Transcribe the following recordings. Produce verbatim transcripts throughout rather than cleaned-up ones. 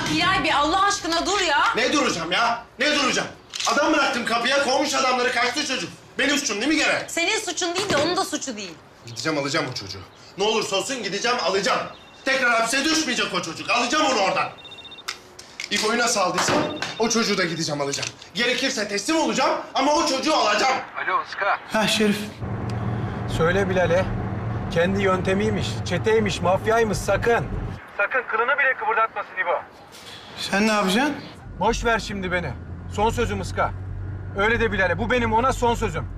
Hilal bir Allah aşkına dur ya. Ne duracağım ya? Ne duracağım? Adam bıraktım kapıya, kovmuş adamları, kaçtı çocuk. Benim suçum değil mi gene? Senin suçun değil de onun da suçu değil. Gideceğim alacağım o çocuğu. Ne olursa olsun gideceğim alacağım. Tekrar hapse düşmeyecek o çocuk. Alacağım onu oradan. İbo'yu nasıl aldıysam o çocuğu da gideceğim alacağım. Gerekirse teslim olacağım ama o çocuğu alacağım. Alo Iska. Ha Şerif. Söyle Bilal'e. Kendi yöntemiymiş, çeteymiş, mafyaymış sakın. Sakın kılını bile kıpırdatmasın İbo. Sen ne yapacaksın? Boş ver şimdi beni. Son sözüm Iska. Öyle de Bilal'e. Bu benim ona son sözüm.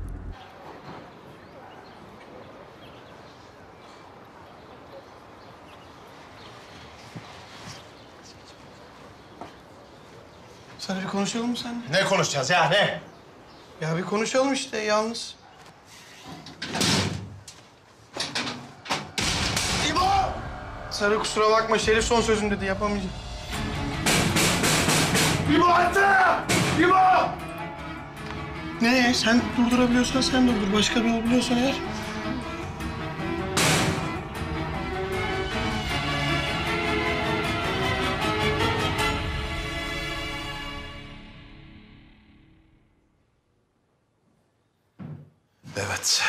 Sana bir konuşalım mı seninle? Ne konuşacağız ya ne? Ya bir konuşalım işte yalnız. İbo! Sarı kusura bakma Şerif son sözüm dedi yapamayacağım. İbo attı! İbo! Ne? Sen durdurabiliyorsan sen durdur. Başka bir yol biliyorsan eğer. Evet.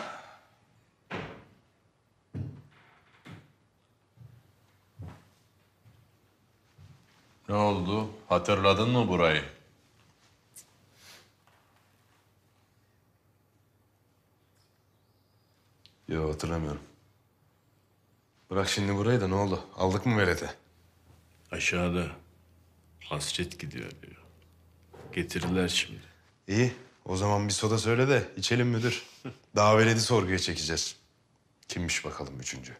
Ne oldu? Hatırladın mı burayı? Yo hatırlamıyorum. Bırak şimdi burayı da ne oldu? Aldık mı velete? Aşağıda. Hasret gidiyor diyor. Getirirler şimdi. İyi. O zaman bir soda söyle de içelim müdür. Daha veledi sorguya çekeceğiz. Kimmiş bakalım üçüncü?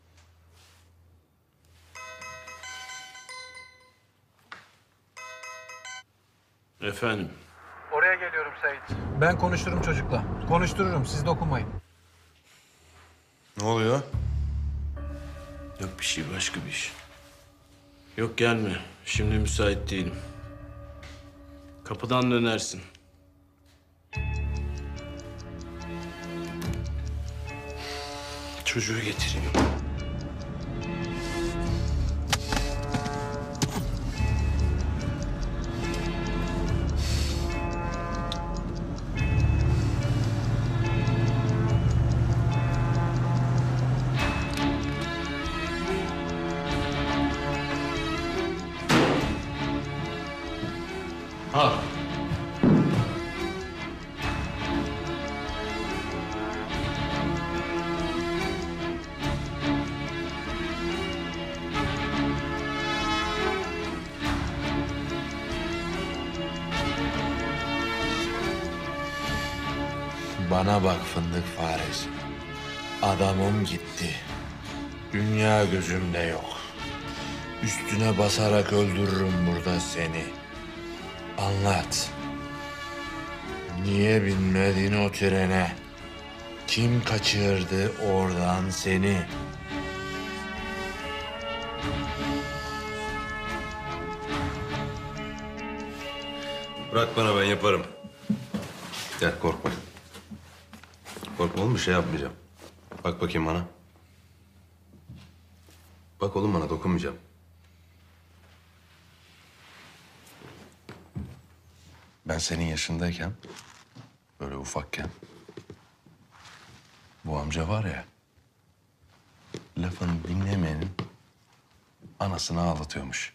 Efendim? Oraya geliyorum Sait. Ben konuşurum çocukla. Konuştururum. Siz dokunmayın. Ne oluyor? Yok bir şey, başka bir iş. Yok gelme. Şimdi müsait değilim. Kapıdan dönersin. Çocuğu getireyim. Al. Bana bak fındık faresi. Adamım gitti. Dünya gözümde yok. Üstüne basarak öldürürüm burada seni. Anlat. Niye binmedin o trene? Kim kaçırdı oradan seni? Bırak bana ben yaparım. Gel korkma. Korkma oğlum bir şey yapmayacağım. Bak bakayım bana. Bak oğlum bana dokunmayacağım. Ben senin yaşındayken, böyle ufakken, bu amca var ya, lafını dinlemeyenin anasını ağlatıyormuş.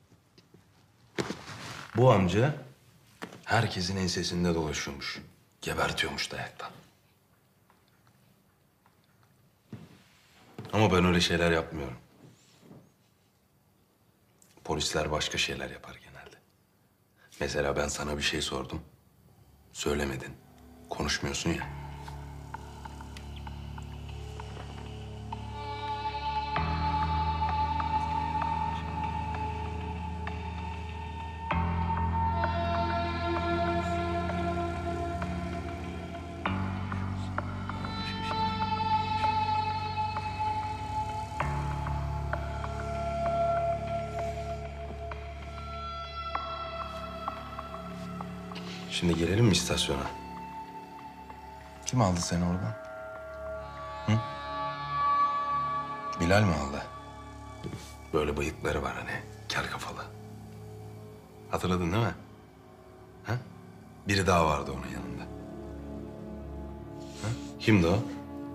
Bu amca herkesin ensesinde dolaşıyormuş. Gebertiyormuş dayaktan. Ama ben öyle şeyler yapmıyorum. Polisler başka şeyler yapar genelde. Mesela ben sana bir şey sordum. Söylemedin. Konuşmuyorsun ya. Şimdi gelelim mi istasyona? Kim aldı seni oradan? Hı? Bilal mi aldı? Böyle bıyıkları var hani, kel kafalı. hatırladın değil mi? Ha? Biri daha vardı onun yanında. Ha? Kimdi o?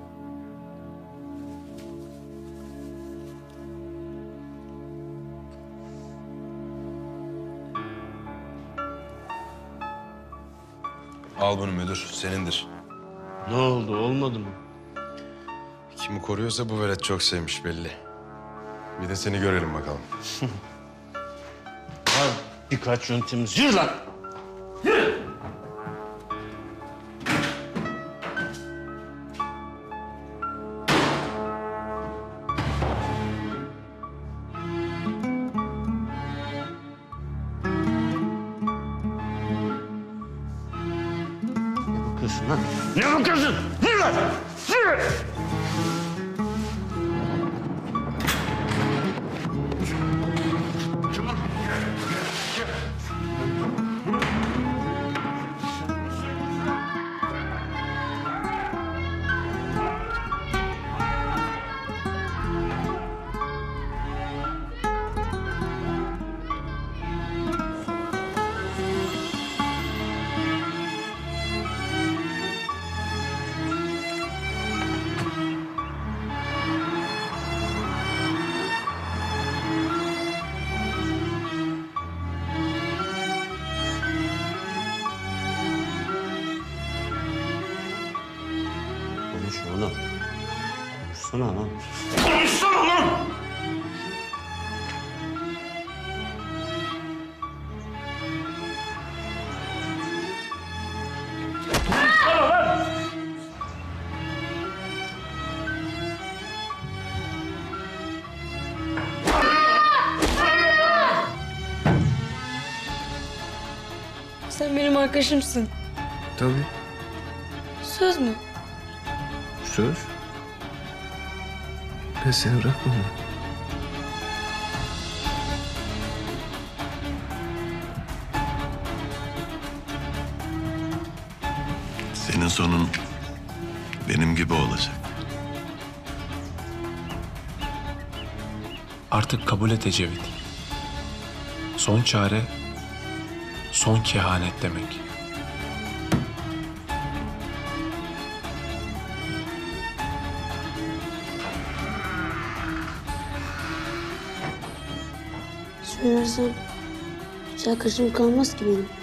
Al bunu müdür, senindir. Ne oldu? Olmadı mı? Kimi koruyorsa bu velet çok sevmiş belli. Bir de seni görelim bakalım. Var birkaç yöntemimiz. Yürü lan! Ne bakıyorsun lan? Ne bakıyorsun? Yürü lan! Yürü! Konuşma lan. Konuşsana lan. Konuşsana lan! Sen benim arkadaşımsın. Tabii. Söz mü? Söz. Ben seni bırakmam. Senin sonun benim gibi olacak. Artık kabul et Ecevit. Son çare, son kehanet demek. Söylersem hiç arkadaşım kalmaz ki benim.